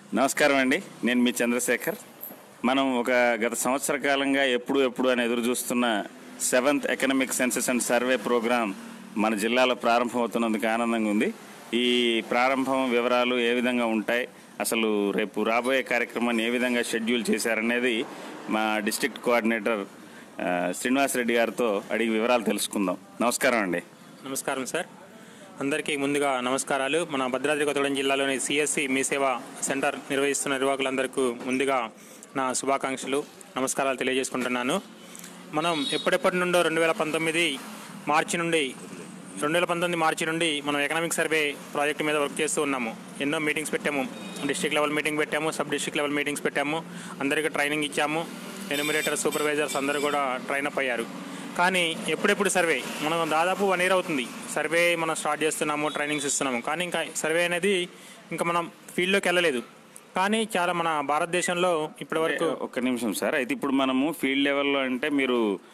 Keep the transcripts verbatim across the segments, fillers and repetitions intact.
నమస్కారం అండి, నేను మీ చంద్రశేఖర్. మనం ఒక గత సంవత్సర కాలంగా ఎప్పుడు ఎప్పుడు అని ఎదురు చూస్తున్న seventh economic census and survey program మన జిల్లాలో ప్రారంభమవుతున్నందుకు ఆనందంగా ఉంది. ఈ ప్రారంభం వివరాలు ఏ విధంగా ఉంటాయి, అసలు రేపు రాబోయే కార్యక్రమాన్ని ఏ విధంగా షెడ్యూల్ చేశారనేది మా డిస్ట్రిక్ట్ కోఆర్డినేటర్ శ్రీనివాస్ రెడ్డి గారితో అడిగి వివరాలు తెలుసుకుందాం. నమస్కారం అండి. నమస్కారం సార్. అందరికీ ముందుగా నమస్కారాలు. మన భద్రాద్రి కొత్తగూడెం జిల్లాలోని సిఎస్సి మీ సేవా సెంటర్ నిర్వహిస్తున్న నిర్వాహకులందరికీ ముందుగా నా శుభాకాంక్షలు, నమస్కారాలు తెలియజేసుకుంటున్నాను. మనం ఎప్పటిప్పటి నుండో రెండు వేల పంతొమ్మిది మార్చి నుండి రెండు వేల పంతొమ్మిది మార్చి నుండి మనం ఎకనామిక్ సర్వే ప్రాజెక్టు మీద వర్క్ చేస్తూ ఉన్నాము. ఎన్నో మీటింగ్స్ పెట్టాము, డిస్ట్రిక్ట్ లెవెల్ మీటింగ్ పెట్టాము, సబ్ డిస్ట్రిక్ట్ లెవెల్ మీటింగ్స్ పెట్టాము, అందరికీ ట్రైనింగ్ ఇచ్చాము. ఎన్యూమరేటర్ సూపర్వైజర్స్ అందరూ కూడా ట్రైన్ అప్ అయ్యారు. కానీ ఎప్పుడెప్పుడు సర్వే, మనం దాదాపు వన్ ఇయర్ అవుతుంది సర్వే మనం స్టార్ట్ చేస్తున్నాము, ట్రైనింగ్స్ ఇస్తున్నాము. కానీ ఇంకా సర్వే అనేది ఇంకా మనం ఫీల్డ్లోకి వెళ్ళలేదు. కానీ చాలా మన భారతదేశంలో ఇప్పటి వరకు ఒక్క నిమిషం సార్, అయితే ఇప్పుడు మనము ఫీల్డ్ లెవెల్లో అంటే మీరు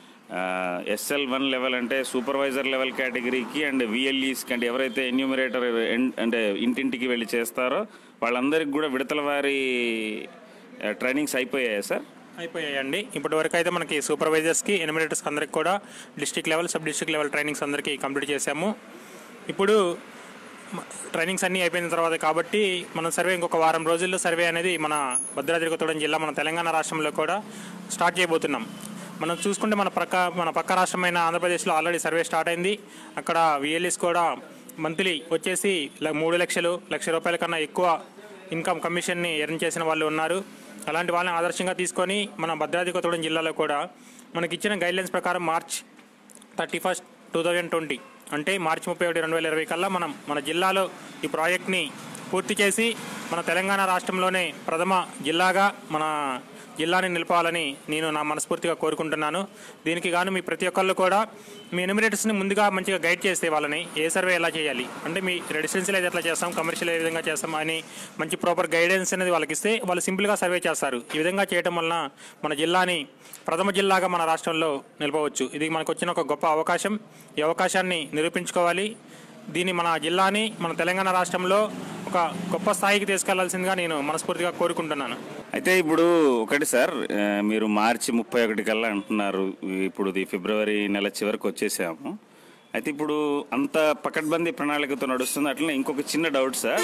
ఎస్ఎల్ వన్ లెవెల్ అంటే సూపర్వైజర్ లెవెల్ కేటగిరీకి అండ్ విఎల్ఈస్కి అంటే ఎవరైతే ఎన్యూమరేటర్ అంటే ఇంటింటికి వెళ్ళి చేస్తారో వాళ్ళందరికీ కూడా విడతల వారి ట్రైనింగ్స్ అయిపోయాయా సార్? అయిపోయాయండి. ఇప్పటి వరకు అయితే మనకి సూపర్వైజర్స్కి, ఎన్యూమరేటర్స్కి అందరికి కూడా district level, sub district level trainings అందరికీ కంప్లీట్ చేశాము. ఇప్పుడు ట్రైనింగ్స్ అన్నీ అయిపోయిన తర్వాత కాబట్టి మనం సర్వే ఇంకొక వారం రోజుల్లో సర్వే అనేది మన భద్రాద్రి కొత్తగూడెం జిల్లా, మన తెలంగాణ రాష్ట్రంలో కూడా స్టార్ట్ చేయబోతున్నాం. మనం చూసుకుంటే మన ప్రక్క మన పక్క రాష్ట్రమైన ఆంధ్రప్రదేశ్లో ఆల్రెడీ సర్వే స్టార్ట్ అయింది. అక్కడ విఎల్ఈస్ కూడా మంత్లీ వచ్చేసి మూడు లక్షలు లక్ష రూపాయల కన్నా ఎక్కువ ఇన్కమ్ కమిషన్ని ఎర్న్ చేసిన వాళ్ళు ఉన్నారు. అలాంటి వాళ్ళని ఆదర్శంగా తీసుకొని మన భద్రాద్రి కొత్తగూడెం జిల్లాలో కూడా మనకి ఇచ్చిన గైడ్లైన్స్ ప్రకారం March thirty first two thousand twenty అంటే మార్చి ముప్పై ఒకటి రెండు వేల ఇరవై కల్లా మనం మన జిల్లాలో ఈ ప్రాజెక్ట్ని పూర్తి చేసి మన తెలంగాణ రాష్ట్రంలోనే ప్రథమ జిల్లాగా మన జిల్లాని నిలపాలని నేను నా మనస్ఫూర్తిగా కోరుకుంటున్నాను. దీనికి గాను మీ ప్రతి ఒక్కళ్ళు కూడా మీ ఎన్యూమరేటర్స్ని ముందుగా మంచిగా గైడ్ చేస్తే వాళ్ళని ఏ సర్వే ఎలా చేయాలి అంటే మీ రెసిడెన్షియల్ అయితే ఎట్లా చేస్తాం, కమర్షియల్ ఏ విధంగా చేస్తాం అని మంచి ప్రాపర్ గైడెన్స్ అనేది వాళ్ళకి ఇస్తే వాళ్ళు సింపుల్గా సర్వే చేస్తారు. ఈ విధంగా చేయడం వలన మన జిల్లాని ప్రథమ జిల్లాగా మన రాష్ట్రంలో నిలపవచ్చు. ఇది మనకు వచ్చిన ఒక గొప్ప అవకాశం. ఈ అవకాశాన్ని నిరూపించుకోవాలి. దీన్ని మన జిల్లాని మన తెలంగాణ రాష్ట్రంలో ఒక గొప్ప స్థాయికి తీసుకెళ్లాల్సిందిగా నేను మనస్ఫూర్తిగా కోరుకుంటున్నాను. అయితే ఇప్పుడు ఒకటి సార్, మీరు మార్చి ముప్పై ఒకటి కల్లా అంటున్నారు, ఇప్పుడు ఫిబ్రవరి నెల చివరికి వచ్చేసాము. అయితే ఇప్పుడు అంత పకడ్బందీ ప్రణాళికతో నడుస్తుంది. అట్లనే ఇంకొక చిన్న డౌట్ సార్,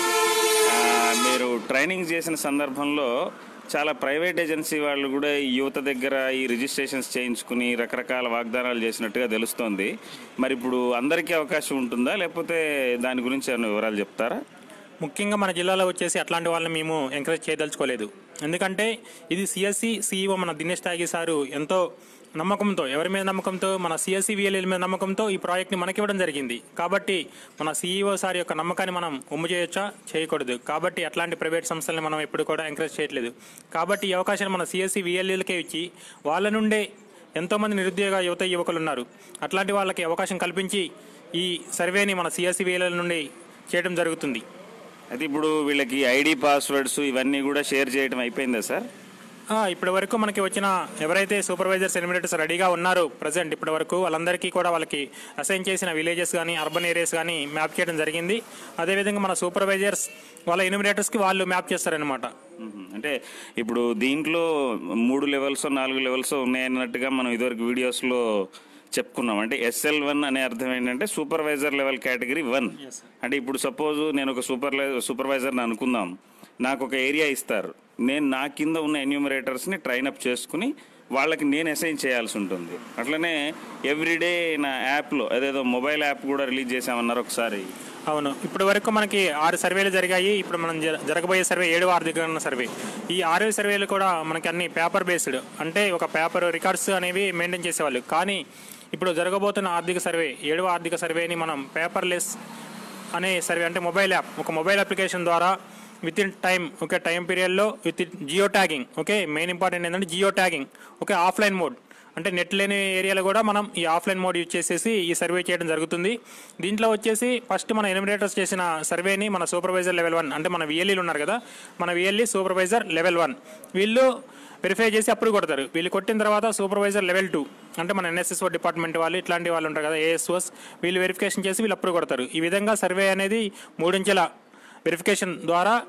మీరు ట్రైనింగ్ చేసిన సందర్భంలో చాలా ప్రైవేట్ ఏజెన్సీ వాళ్ళు కూడా ఈ యువత దగ్గర ఈ రిజిస్ట్రేషన్స్ చేయించుకుని రకరకాల వాగ్దానాలు చేసినట్టుగా తెలుస్తోంది. మరి ఇప్పుడు అందరికీ అవకాశం ఉంటుందా, లేకపోతే దాని గురించి ఏమైనా వివరాలు చెప్తారా? ముఖ్యంగా మన జిల్లాలో వచ్చేసి అట్లాంటి వాళ్ళని మేము ఎంకరేజ్ చేయదలుచుకోలేదు. ఎందుకంటే ఇది సిఎస్సి సిఇఓ మన దినేష్ తాగి సారు ఎంతో నమ్మకంతో, ఎవరి మీద నమ్మకంతో, మన సిఎస్సి విఎల్ఎల్ మీద నమ్మకంతో ఈ ప్రాజెక్ట్ని మనకి ఇవ్వడం జరిగింది. కాబట్టి మన సిఇఓ సార్ యొక్క నమ్మకాన్ని మనం ఒమ్ము చేయొచ్చా, చేయకూడదు. కాబట్టి అట్లాంటి ప్రైవేట్ సంస్థల్ని మనం ఎప్పుడు కూడా ఎంకరేజ్ చేయట్లేదు. కాబట్టి ఈ అవకాశాన్ని మన సిఎస్సి విఎల్ఎల్కే ఇచ్చి వాళ్ళ నుండే ఎంతోమంది నిరుద్యోగ యువత యువకులు ఉన్నారు, అట్లాంటి వాళ్ళకి అవకాశం కల్పించి ఈ సర్వేని మన సిఎస్సి విఎల్ఎల్ నుండి చేయడం జరుగుతుంది. అయితే ఇప్పుడు వీళ్ళకి ఐడి పాస్వర్డ్స్ ఇవన్నీ కూడా షేర్ చేయడం అయిపోయిందా సార్? ఇప్పటి వరకు మనకి వచ్చిన ఎవరైతే సూపర్వైజర్స్, ఎన్యూమరేటర్స్ రెడీగా ఉన్నారో ప్రజెంట్ ఇప్పటి వరకు వాళ్ళందరికీ కూడా వాళ్ళకి అసైన్ చేసిన విలేజెస్ కానీ అర్బన్ ఏరియాస్ కానీ మ్యాప్ చేయడం జరిగింది. అదేవిధంగా మన సూపర్వైజర్స్ వాళ్ళ ఎన్యూమరేటర్స్కి వాళ్ళు మ్యాప్ చేస్తారనమాట. అంటే ఇప్పుడు దీంట్లో మూడు లెవెల్స్ నాలుగు లెవెల్స్ ఉన్నాయన్నట్టుగా మనం ఇదివరకు వీడియోస్లో చెప్పుకున్నాం. అంటే ఎస్ఎల్ వన్ అనే అర్థం ఏంటంటే సూపర్వైజర్ లెవెల్ కేటగిరీ వన్. అంటే ఇప్పుడు సపోజ్ నేను ఒక సూపర్ సూపర్వైజర్ని అనుకుందాం, నాకు ఒక ఏరియా ఇస్తారు, నేను నా కింద ఉన్న ఎన్యూమరేటర్స్ని ట్రైన్అప్ చేసుకుని వాళ్ళకి నేను అసైన్ చేయాల్సి ఉంటుంది. అట్లనే ఎవ్రీడే నా యాప్లో అదేదో మొబైల్ యాప్ కూడా రిలీజ్ చేసామన్నారు ఒకసారి. అవును, ఇప్పటి వరకు మనకి ఆరు సర్వేలు జరిగాయి. ఇప్పుడు మనం జరగబోయే సర్వే ఏడవ ఆర్థిక సర్వే. ఈ ఆరవ సర్వేలు కూడా మనకి అన్ని పేపర్ బేస్డ్, అంటే ఒక పేపర్ రికార్డ్స్ అనేవి మెయింటైన్ చేసేవాళ్ళు. కానీ ఇప్పుడు జరగబోతున్న ఆర్థిక సర్వే, ఏడవ ఆర్థిక సర్వేని మనం పేపర్లెస్ అనే సర్వే, అంటే మొబైల్ యాప్, ఒక మొబైల్ అప్లికేషన్ ద్వారా within time, okay time పీరియడ్లో within geo tagging, okay main important ఏంటంటే geo tagging, okay offline mode, అంటే నెట్ లేని ఏరియాలో కూడా మనం ఈ ఆఫ్లైన్ మోడ్ యూజ్ చేసేసి ఈ సర్వే చేయడం జరుగుతుంది. దీంట్లో వచ్చేసి ఫస్ట్ మన ఎన్యూమరేటర్స్ చేసిన సర్వేని మన సూపర్వైజర్ లెవెల్ వన్, అంటే మన విఎల్ఈలు ఉన్నారు కదా, మన విఎల్ఈ సూపర్వైజర్ లెవెల్ వన్ వీళ్ళు వెరిఫై చేసి అప్రూవ్ కొడతారు. వీళ్ళు కొట్టిన తర్వాత సూపర్వైజర్ లెవెల్ టూ, అంటే మన ఎన్ఎస్ఎస్ఓ డిపార్ట్మెంట్ వాళ్ళు ఇట్లాంటి వాళ్ళు ఉంటారు కదా, ఏఎస్ఓస్, వీళ్ళు వెరిఫికేషన్ చేసి వీళ్ళు అప్రూవ్ కొడతారు. ఈ విధంగా సర్వే అనేది మూడించెల వెరిఫికేషన్ ద్వారా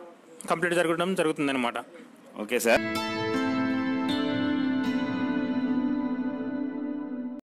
కంప్లీట్ జరగడం జరుగుతుందన్నమాట. Okay sir.